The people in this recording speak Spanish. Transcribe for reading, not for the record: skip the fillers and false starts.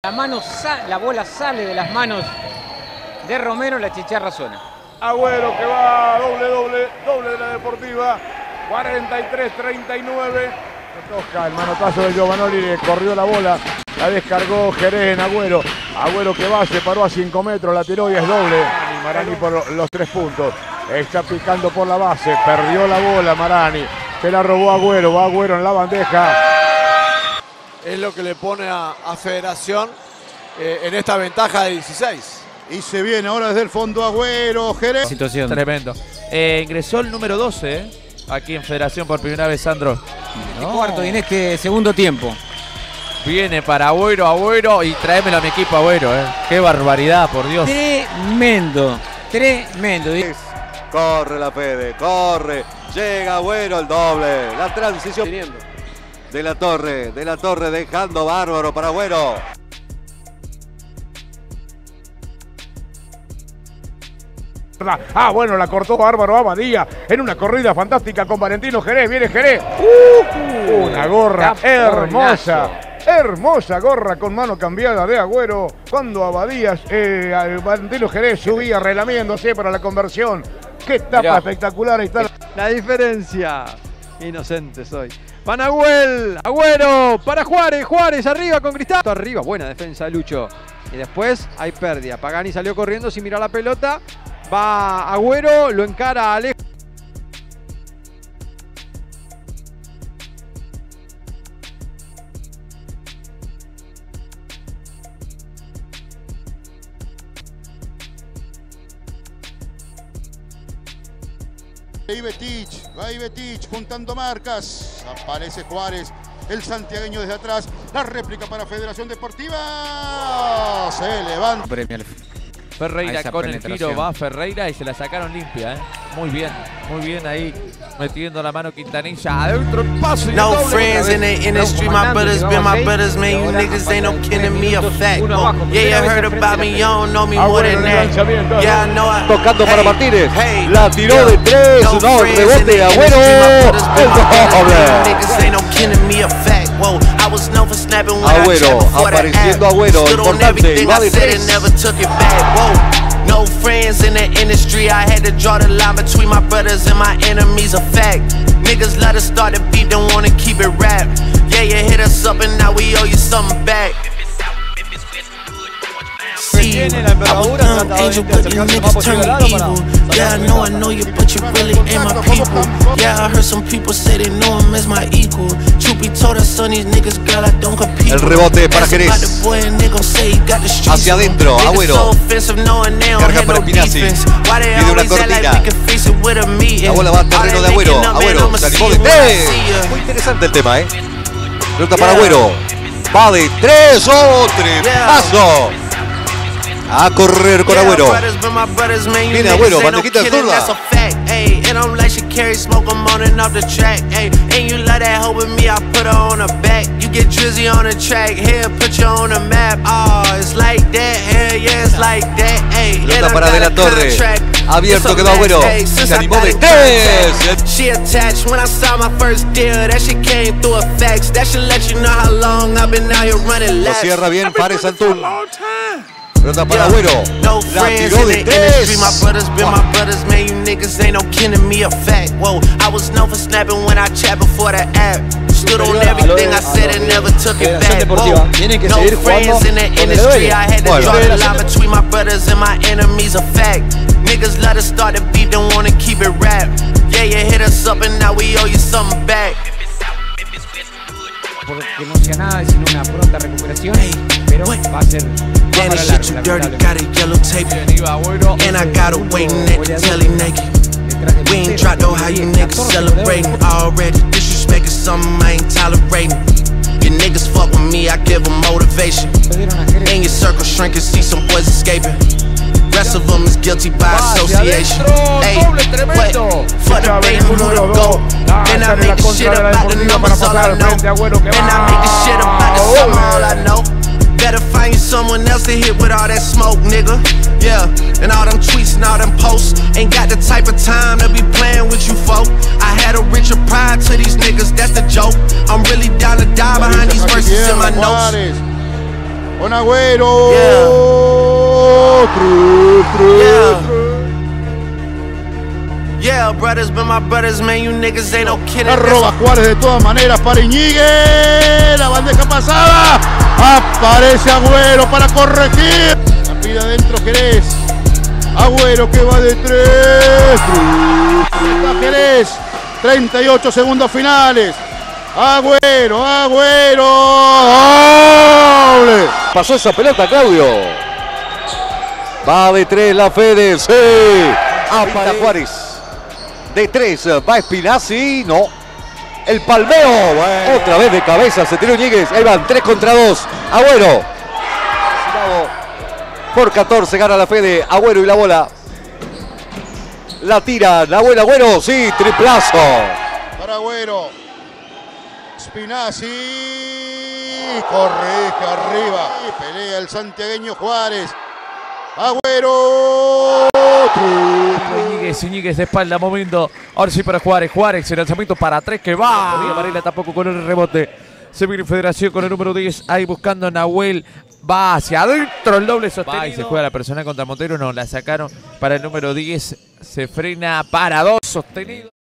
La bola sale de las manos de Romero, la chicharra suena. Agüero que va, doble de la Deportiva, 43-39. Toca el manotazo de Giovanoli, le corrió la bola, la descargó Jerez en Agüero. Agüero que va, se paró a 5 metros, la tiró y es doble. Marani por los 3 puntos. Está picando por la base, perdió la bola Marani. Se la robó Agüero, va Agüero en la bandeja. Es lo que le pone a Federación en esta ventaja de 16. Y se viene ahora desde el fondo Agüero, Jerez. Situación. Tremendo. Ingresó el número 12, aquí en Federación por primera vez, Sandro. Cuarto y en este segundo tiempo. Viene para Agüero y tráemelo a mi equipo Agüero. Qué barbaridad, por Dios. Tremendo. Corre la Fede, corre. Llega Agüero, el doble. La transición. De la Torre dejando bárbaro para Agüero. Bueno, la cortó bárbaro Abadía en una corrida fantástica con Valentino Jerez. Viene Jerez. Una gorra hermosa. Hermosa gorra con mano cambiada de Agüero. Cuando Abadías, Valentino Jerez subía relamiéndose para la conversión. Qué tapa espectacular. Ahí está la diferencia. Inocente soy. Van Agüero para Juárez arriba con Cristal. Arriba, buena defensa de Lucho. Y después hay pérdida. Pagani salió corriendo sin mirar la pelota. Va Agüero, lo encara a Alejo. Va Ibetich juntando marcas. Aparece Juárez, el santiagueño desde atrás. La réplica para Federación Deportiva. Se levanta. Ferreira con el tiro, va Ferreira y se la sacaron limpia. Muy bien ahí, metiendo la mano Quintanilla adentro, el paso y no friends in the industry, my brothers been my brothers, man. You niggas ain't no kidding me a fact. Yeah, you heard about me, you don't know me more than that. Yeah, I know I. Tocando para Martínez, la tiró de 3, no, rebote Agüero, el doble. Niggas ain't no kidding me a fact. Whoa, I was known for snapping when Agüero, apareciendo Agüero, importante, va de 3. No friends in the industry, I had to draw the line between my brothers and my enemies, a fact. Niggas let us start the beat, don't wanna keep it rap. Yeah, you hit us up and now we owe you something back. See, I was dumb angel, but you niggas turn me evil. Yeah, I know you, but you really ain't my people. Yeah, I heard some people say they know him as my equal. Truth be told, son, these niggas, girl, I don't compete. El rebote para Jerez. Hacia adentro, Agüero. Carga para Pinazzi. Pide una cortina. La bola va al terreno de Agüero. Agüero se animó de 3. Muy interesante el tema, Pelota para Agüero. Va de 3. Paso. A correr con Agüero. Viene Agüero, bandejita de zurda. And I'm like Sha'Carri, smoke, I'm on and off the track. Ay, and you love that hoe with me, I put her on her back. You get Drizzy on the track, here, put you on the map. Oh, it's like that, hell yeah, it's like that. Ay, pelota para De la Torre. Abierto quedó Agüero. Se animó de 3. She attached when I saw my first deal. That shit came through a fax. That should let you know how long I've been out here running laps. Lo cierra bien Fares Antún. Pelota para Agüero. La tiró de 3. My brothers been my brothers, man. You niggas ain't no kidding me a fact. Whoa, I was known for snapping when I chat before the app. Stood on everything I said and never took it back. Whoa, no friends in the industry. I had to draw the line between my brothers and my enemies, a fact. Niggas let us start the beat, don't wanna keep it rap. Yeah, you hit us up and now we owe you something back. Porque no sea nada, sino una pronta recuperación, pero va a ser damn, this shit you dirty, got a yellow tape. And I got her waiting at the telly naked. We ain't dropped though, how you niggas celebrating already. Disrespect is something I ain't tolerating. Your niggas fuck with me, I give them motivation. In your circle shrinking, see some boys escaping. Rest of them is guilty by association. Hey, what? For the bait, who to go? And I make the shit about the numbers, all I know. And I make the shit about the summer, all I know. Better find you someone else to hit with all that smoke, nigga. Yeah, and all them tweets and all them posts. Ain't got the type of time to be playing with you, folk. I had a richer pride to these niggas, that's the joke. I'm really down to die behind these verses in my notes. Con Agüero. Yeah, brothers been my brothers, man. You niggas ain't no kidding. La roba Juárez de todas maneras para Iñiguez. La bandeja pasada. Aparece Agüero para corregir. La pide adentro Jerez. Agüero que va de 3. Jerez. 38 segundos finales. Agüero. ¡Doble! Pasó esa pelota, Claudio. Va de 3 la Fede. Sí. Aparece Juárez. De 3 va Spinazzi. No. El palmeo. Bueno. Otra vez de cabeza se tiró Iñiguez. Ahí van 3 contra 2. Agüero. Por 14 gana la Fede. Agüero y la bola. La tira Nahuel Agüero. Sí, triplazo. Para Agüero. Spinazzi. Corrige arriba. Pelea el santiagueño Juárez. Agüero. Iñiguez de espalda, moviendo. Ahora sí para Juárez. El lanzamiento para 3 que va. Villa Varela tampoco con el rebote. Se viene Federación con el número 10. Ahí buscando Nahuel. Va hacia adentro el doble sostenido. Va y se juega la personal contra Montero. No, la sacaron para el número 10. Se frena para 2 sostenido.